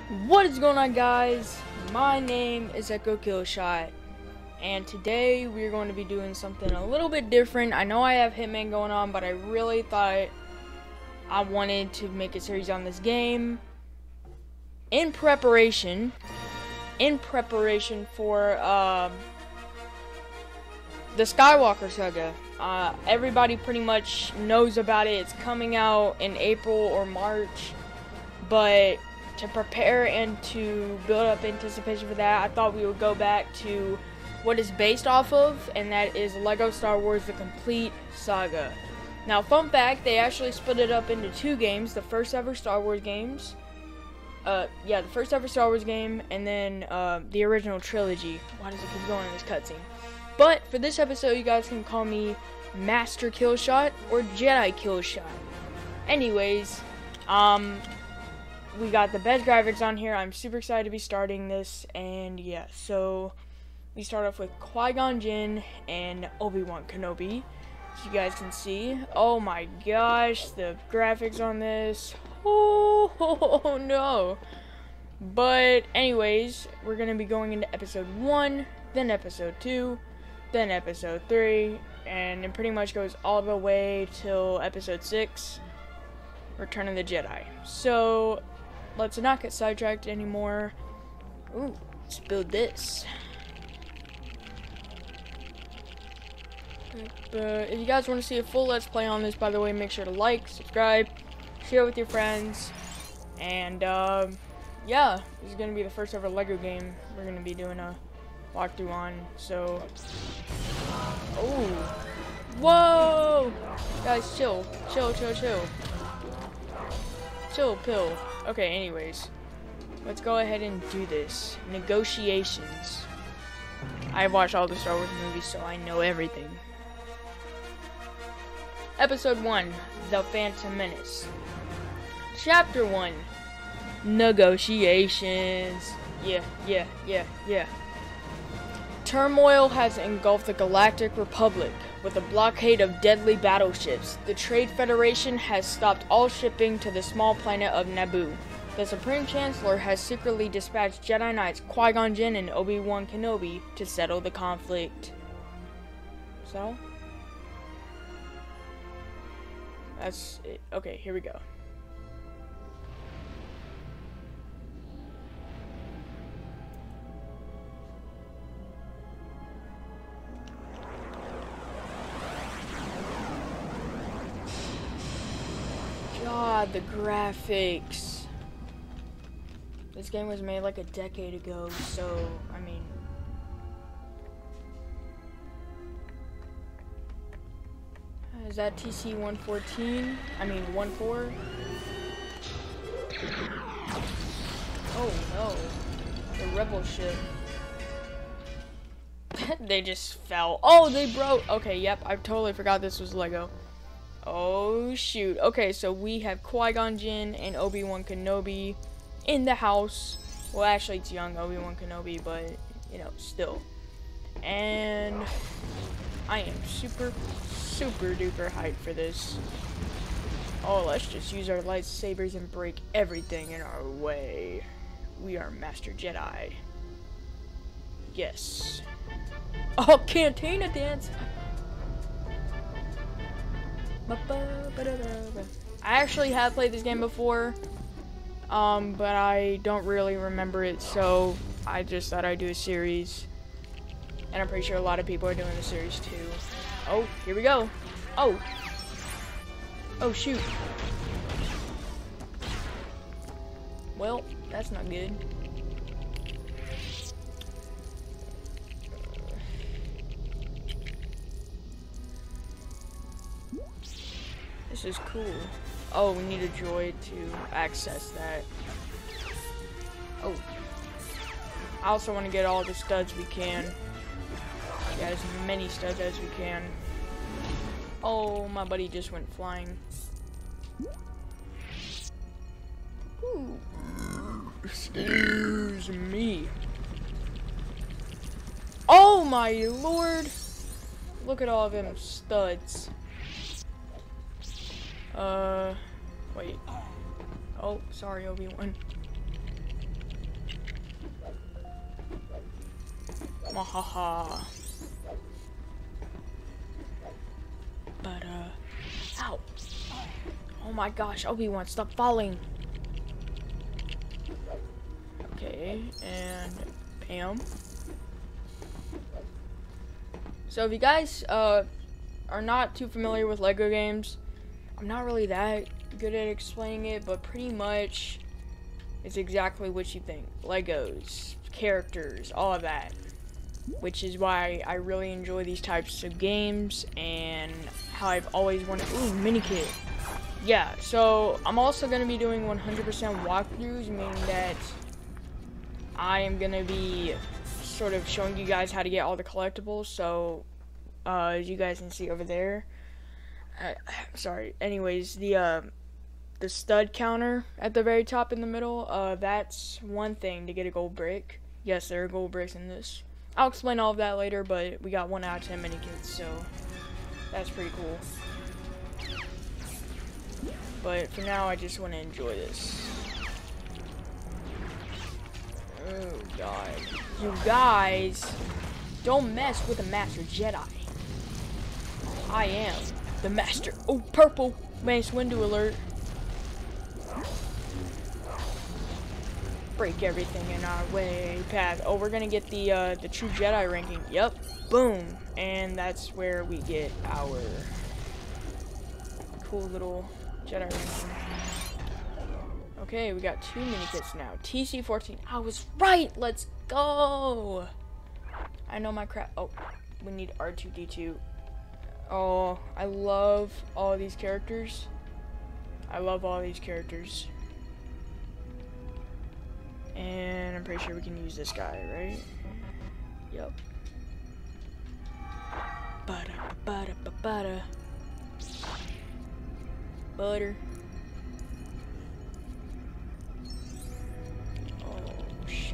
What is going on, guys? My name is Echo Killshot, and today we're going to be doing something a little bit different. I know I have Hitman going on, but I really thought I wanted to make a series on this game in preparation for the Skywalker Saga. Everybody pretty much knows about it. It's coming out in April or March, but to prepare and to build up anticipation for that, I thought we would go back to what it's based off of, and that is LEGO Star Wars: The Complete Saga. Now, fun fact, they actually split it up into two games, the first ever Star Wars games. The first ever Star Wars game, and then the original trilogy. Why does it keep going in this cutscene? But for this episode, you guys can call me Master Killshot or Jedi Killshot. Anyways, we got the best graphics on here. I'm super excited to be starting this, and yeah, so we start off with Qui-Gon Jinn and Obi-Wan Kenobi, as you guys can see. Oh my gosh, the graphics on this. Oh no. But anyways, we're gonna be going into episode 1, then episode 2, then episode 3, and it pretty much goes all the way till episode 6, Return of the Jedi. So let's not get sidetracked anymore. Ooh, let's build this. If you guys want to see a full Let's Play on this, by the way, make sure to like, subscribe, share with your friends, and yeah, this is going to be the first ever LEGO game we're going to be doing a walkthrough on, so... Oh! Whoa! Guys, chill. Chill. Chill pill. Okay, anyways. Let's go ahead and do this. Negotiations. I've watched all the Star Wars movies, so I know everything. Episode 1, The Phantom Menace. Chapter 1, Negotiations. Yeah. Turmoil has engulfed the Galactic Republic. With a blockade of deadly battleships, the Trade Federation has stopped all shipping to the small planet of Naboo. The Supreme Chancellor has secretly dispatched Jedi Knights Qui-Gon Jinn and Obi-Wan Kenobi to settle the conflict. So? That's it. Okay, here we go. God, the graphics. This game was made like a decade ago, so, I mean... Is that TC-114? I mean, 14? Oh no. The rebel ship. They just fell. Oh, they broke! Okay, yep, I totally forgot this was LEGO. Oh shoot. Okay, so we have Qui-Gon Jinn and Obi-Wan Kenobi in the house. Well, actually it's young Obi-Wan Kenobi, but you know, still. And I am super duper hyped for this. Oh, let's just use our lightsabers and break everything in our way. We are Master Jedi. Yes. Oh, Cantina dance. I actually have played this game before, but I don't really remember it, so I just thought I'd do a series, and I'm pretty sure a lot of people are doing the series too. Oh, here we go. Oh shoot. Well, that's not good. This is cool. Oh, we need a droid to access that. Oh. I also want to get all the studs we can. Get as many studs as we can. Oh, my buddy just went flying. Ooh. Excuse me. Oh my lord. Look at all of them studs. Wait. Oh, sorry, Obi-Wan. Mahaha. But, ow. Oh my gosh, Obi-Wan, stop falling. Okay, and bam. So if you guys, are not too familiar with LEGO games, I'm not really that good at explaining it, but pretty much it's exactly what you think. Legos, characters, all of that. Which is why I really enjoy these types of games and how I've always wanted. Ooh, mini kit. Yeah, so I'm also going to be doing 100% walkthroughs, meaning that I am going to be sort of showing you guys how to get all the collectibles. So, as you guys can see over there, sorry. Anyways, the stud counter at the very top in the middle, that's one thing to get a gold brick. Yes, there are gold bricks in this. I'll explain all of that later, but we got 1 out of 10 mini kits, so that's pretty cool. But for now, I just want to enjoy this. Oh god. You guys, don't mess with the Master Jedi. I am the Master. Oh, purple. Mace Windu alert. Break everything in our way path. Oh, we're gonna get the true Jedi ranking. Yep. Boom. And that's where we get our cool little Jedi ranking. Okay, we got 2 mini kits now. TC14. I was right. Let's go. I know my crap. Oh, we need R2D2. Oh, I love all these characters. I love all these characters. And I'm pretty sure we can use this guy, right? Yep. Butter. Oh, shit.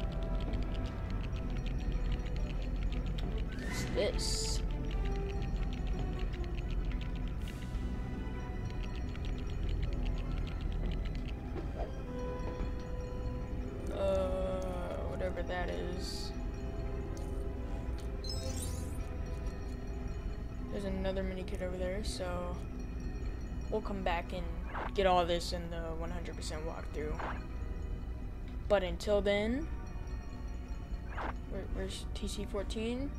What's this? Whatever that is. There's another mini kit over there, so we'll come back and get all this in the 100% walkthrough. But until then, where's TC14?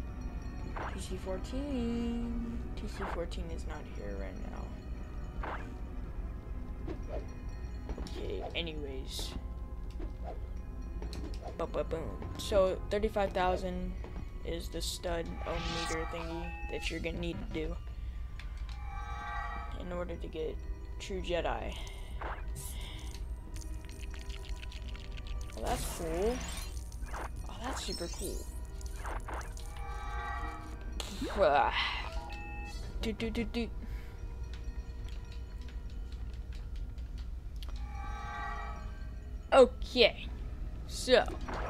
TC14 is not here right now. Okay, anyways. Boom. So 35,000 is the stud meter thingy that you're gonna need to do in order to get true Jedi. Oh, that's cool. Oh, that's super cool. Do. Okay. So,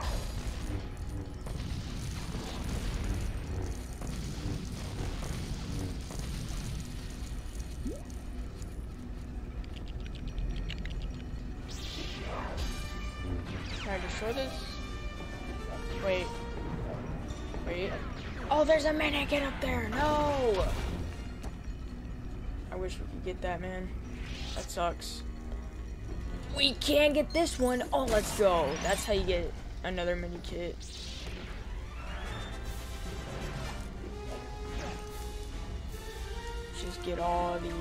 can I destroy this? Wait. Oh, there's a mannequin up there. No. I wish we could get that, man. That sucks. We can get this one. Oh, let's go. That's how you get another mini kit. Just get all of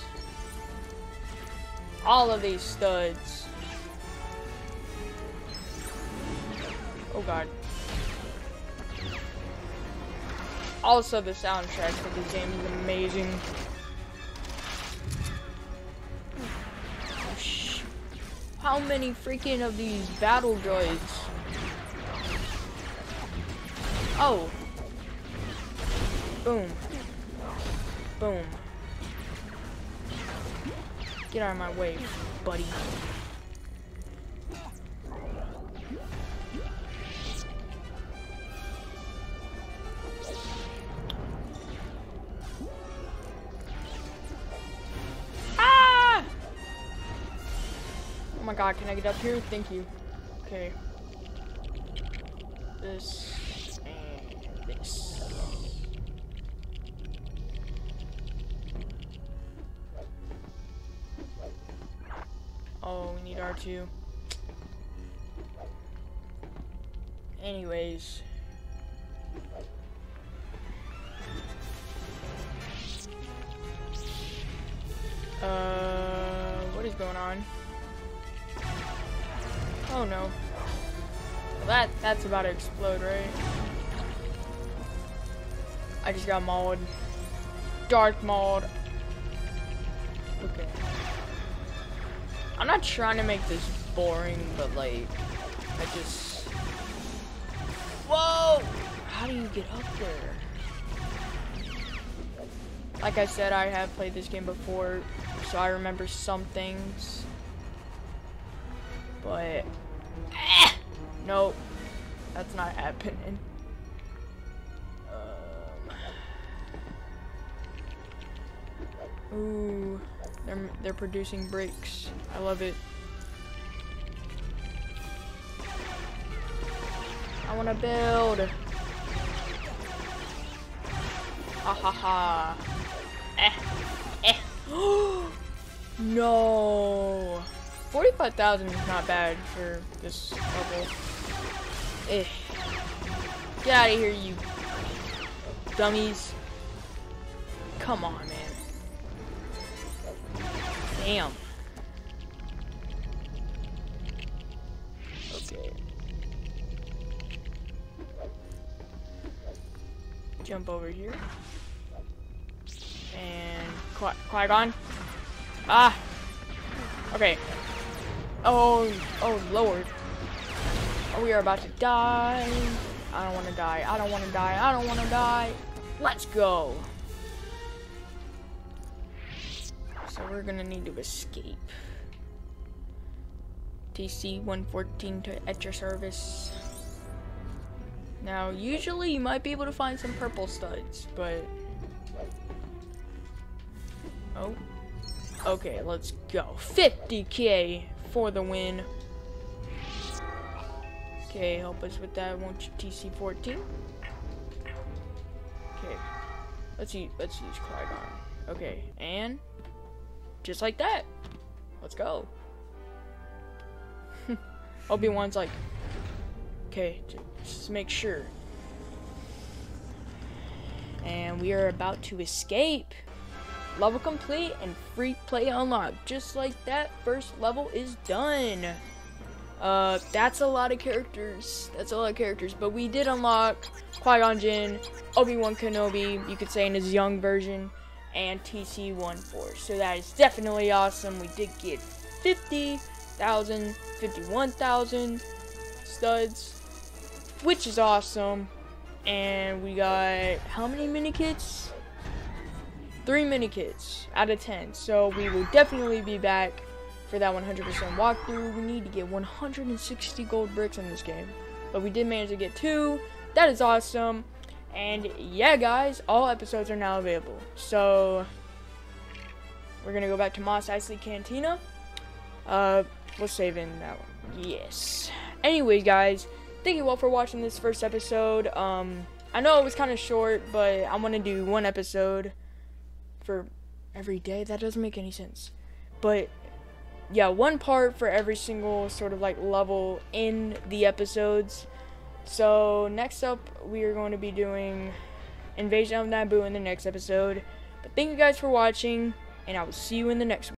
these studs. Oh god. Also, the soundtrack for this game is amazing. How many freaking of these battle droids? Oh. Boom. Get out of my way, buddy. Oh my god, can I get up here? Thank you. Okay. This and this. Oh, we need R2. Anyways. What is going on? Oh no. Well, that's about to explode, right? I just got mauled. Dark mauled. Okay. I'm not trying to make this boring, but like, I just... Whoa! How do you get up there? Like I said, I have played this game before, so I remember some things. But... Nope. That's not happening. Ooh. They're producing bricks. I love it. I wanna build. Ha ha ha. No. 45,000 is not bad for this level. Get out of here, you dummies. Come on, man. Damn. Okay. Jump over here. And Qui-Gon. Ah. Okay. Oh Lord. Oh, we are about to die. I don't want to die. I don't want to die. I don't want to die. Let's go. So we're gonna need to escape. TC-114 at your service. Now, usually you might be able to find some purple studs, but... Oh. Okay, let's go. 50K for the win. Okay, help us with that, won't you, TC-14? Okay. Let's use Qui-Gon. Okay, and... just like that. Let's go. Obi-Wan's like, okay, just make sure. And we are about to escape. Level complete and free play unlocked. Just like that, first level is done. That's a lot of characters. But we did unlock Qui-Gon Jinn, Obi-Wan Kenobi, you could say in his young version, and TC-14. So that is definitely awesome. We did get 50,000, 51,000 studs, which is awesome. And we got how many mini kits? 3 mini kits out of 10. So we will definitely be back for that 100% walkthrough. We need to get 160 gold bricks in this game, but we did manage to get 2. That is awesome. And yeah, guys, all episodes are now available. So we're gonna go back to Mos Eisley Cantina. We'll save in that one. Yes. Anyways, guys, thank you all for watching this first episode. I know it was kind of short, but I want to do 1 episode for every day. That doesn't make any sense. But yeah, 1 part for every single sort of like level in the episodes. So next up, we are going to be doing Invasion of Naboo in the next episode. But thank you guys for watching, and I will see you in the next one.